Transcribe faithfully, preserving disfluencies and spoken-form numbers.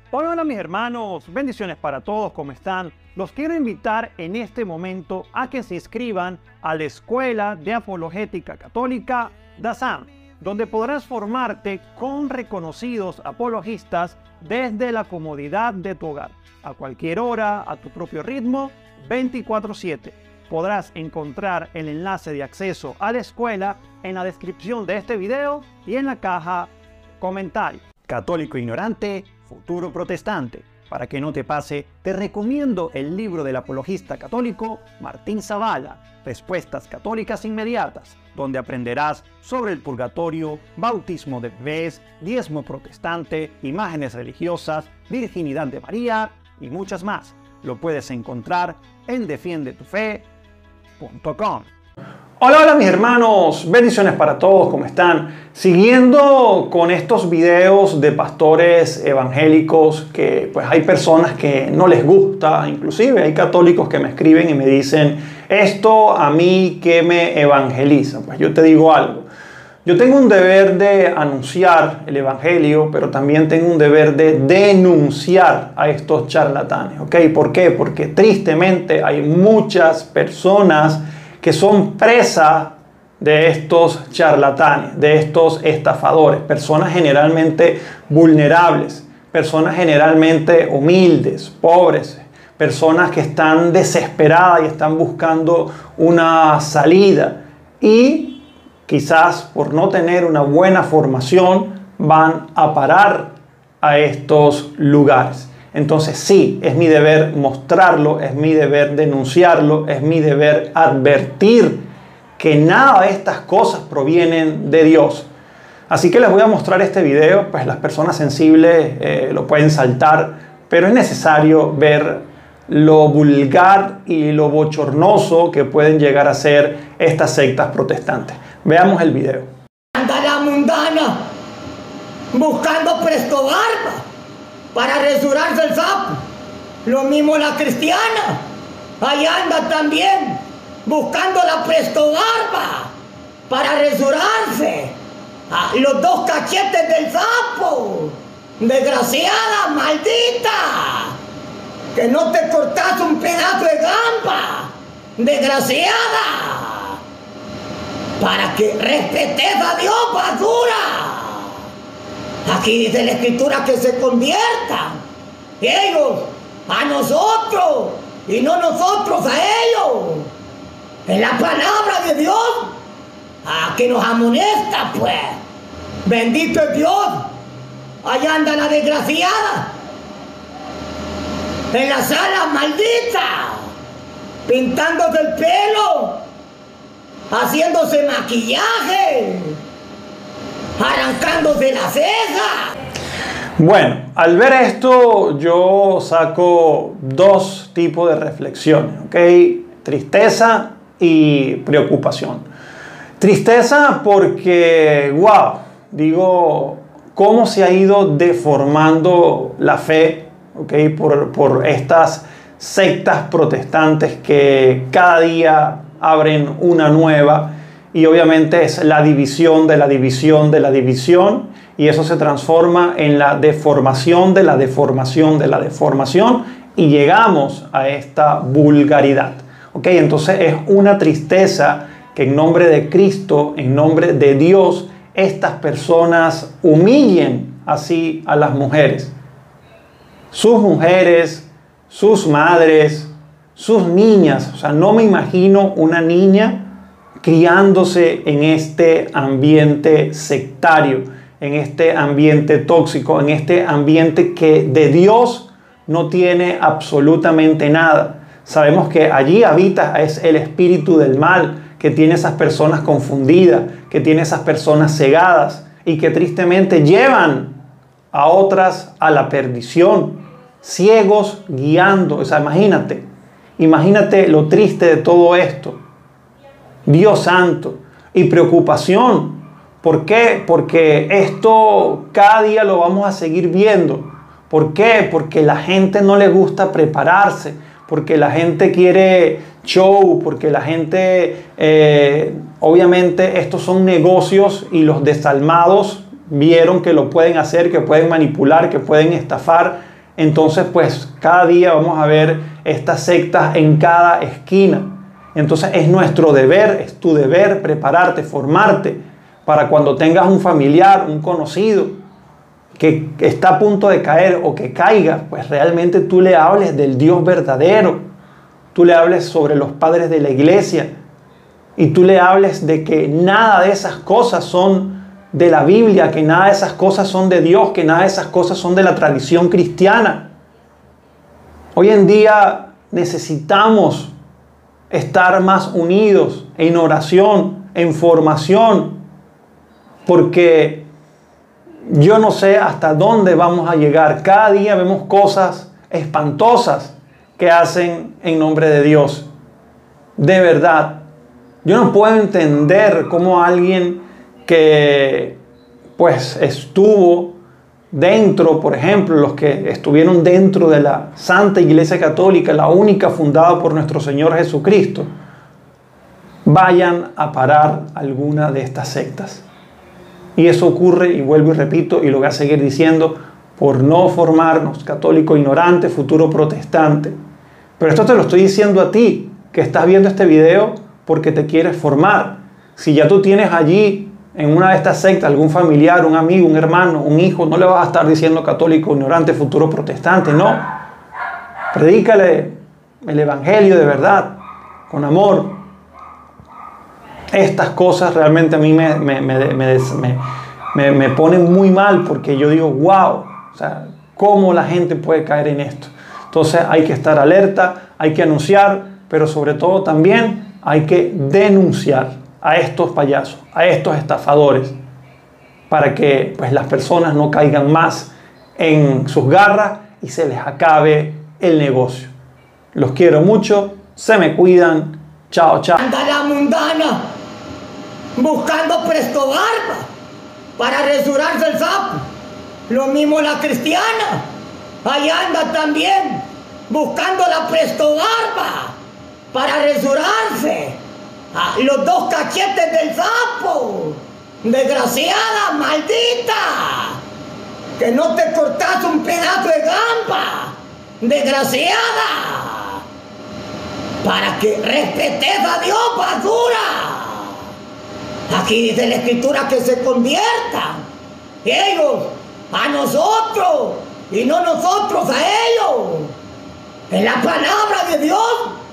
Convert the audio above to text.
Hola, hola mis hermanos, bendiciones para todos, ¿cómo están? Los quiero invitar en este momento a que se inscriban a la Escuela de Apologética Católica DASAM, donde podrás formarte con reconocidos apologistas desde la comodidad de tu hogar, a cualquier hora, a tu propio ritmo, veinticuatro siete. Podrás encontrar el enlace de acceso a la escuela en la descripción de este video y en la caja comentarios. Católico ignorante, futuro protestante. Para que no te pase, te recomiendo el libro del apologista católico Martín Zavala, Respuestas Católicas Inmediatas, donde aprenderás sobre el purgatorio, bautismo de bebés, diezmo protestante, imágenes religiosas, virginidad de María y muchas más. Lo puedes encontrar en defiende tu fe punto com. Hola, hola mis hermanos, bendiciones para todos, ¿cómo están? Siguiendo con estos videos de pastores evangélicos que pues hay personas que no les gusta, inclusive hay católicos que me escriben y me dicen, esto a mí que me evangeliza. Pues yo te digo algo, yo tengo un deber de anunciar el evangelio, pero también tengo un deber de denunciar a estos charlatanes, ¿ok? ¿Por qué? Porque tristemente hay muchas personas que son presa de estos charlatanes, de estos estafadores, personas generalmente vulnerables, personas generalmente humildes, pobres, personas que están desesperadas y están buscando una salida y quizás por no tener una buena formación van a parar a estos lugares. Entonces sí, es mi deber mostrarlo, es mi deber denunciarlo, es mi deber advertir que nada de estas cosas provienen de Dios. Así que les voy a mostrar este video, pues las personas sensibles eh, lo pueden saltar, pero es necesario ver lo vulgar y lo bochornoso que pueden llegar a ser estas sectas protestantes. Veamos el video. Anda la mundana buscando presto barba para resurarse el sapo. Lo mismo la cristiana. Ahí anda también buscando la presto barba para resurarse. Ah, los dos cachetes del sapo. Desgraciada, maldita. Que no te cortas un pedazo de gamba. Desgraciada. Para que respetes a Dios, basura. Aquí dice la Escritura que se conviertan ellos a nosotros y no nosotros a ellos. Es la palabra de Dios a que nos amonesta, pues. Bendito es Dios. Allá anda la desgraciada en la sala maldita, pintándose el pelo, haciéndose maquillaje, arrancándose la ceja. Bueno, al ver esto yo saco dos tipos de reflexiones, ¿ok? Tristeza y preocupación. Tristeza porque, wow, digo, cómo se ha ido deformando la fe, ¿ok? Por, por estas sectas protestantes que cada día abren una nueva. Y obviamente es la división de la división de la división. Y eso se transforma en la deformación de la deformación de la deformación. Y llegamos a esta vulgaridad. ¿Ok? Entonces es una tristeza que en nombre de Cristo, en nombre de Dios, estas personas humillen así a las mujeres. Sus mujeres, sus madres, sus niñas. O sea, no me imagino una niña criándose en este ambiente sectario, en este ambiente tóxico, en este ambiente que de Dios no tiene absolutamente nada. Sabemos que allí habita es el espíritu del mal, que tiene esas personas confundidas, que tiene esas personas cegadas y que tristemente llevan a otras a la perdición, ciegos guiando. O sea, imagínate, imagínate lo triste de todo esto. Dios santo, y preocupación. ¿Por qué? Porque esto cada día lo vamos a seguir viendo. ¿Por qué? Porque la gente no le gusta prepararse, porque la gente quiere show, porque la gente, eh, obviamente estos son negocios y los desalmados vieron que lo pueden hacer, que pueden manipular, que pueden estafar entonces pues cada día vamos a ver estas sectas en cada esquina. Entonces es nuestro deber, es tu deber prepararte, formarte, para cuando tengas un familiar, un conocido que está a punto de caer o que caiga, pues realmente tú le hables del Dios verdadero, tú le hables sobre los padres de la iglesia y tú le hables de que nada de esas cosas son de la Biblia, que nada de esas cosas son de Dios, que nada de esas cosas son de la tradición cristiana. Hoy en día necesitamos estar más unidos en oración, en formación, porque yo no sé hasta dónde vamos a llegar. Cada día vemos cosas espantosas que hacen en nombre de Dios. De verdad, yo no puedo entender cómo alguien que pues estuvo dentro, por ejemplo, los que estuvieron dentro de la Santa Iglesia Católica, la única fundada por nuestro Señor Jesucristo, vayan a parar alguna de estas sectas. Y eso ocurre, y vuelvo y repito, y lo voy a seguir diciendo, por no formarnos católico ignorante, futuro protestante. Pero esto te lo estoy diciendo a ti, que estás viendo este video porque te quieres formar. Si ya tú tienes allí, en una de estas sectas, algún familiar, un amigo, un hermano, un hijo, no le vas a estar diciendo católico ignorante, futuro protestante, no. Predícale el evangelio de verdad, con amor. Estas cosas realmente a mí me, me, me, me, me, me ponen muy mal, porque yo digo, wow, o sea, ¿cómo la gente puede caer en esto? Entonces hay que estar alerta, hay que anunciar, pero sobre todo también hay que denunciar a estos payasos, a estos estafadores, para que pues, las personas no caigan más en sus garras y se les acabe el negocio. Los quiero mucho, se me cuidan, chao, chao. Anda la mundana buscando presto barba para resurarse el sapo. Lo mismo la cristiana, ahí anda también buscando la presto barba para resurarse. Ah, los dos cachetes del sapo. Desgraciada, maldita, que no te cortas un pedazo de gamba, desgraciada, para que respetes a Dios, basura. Aquí dice la escritura que se conviertan ellos a nosotros y no nosotros a ellos. Es la palabra de Dios.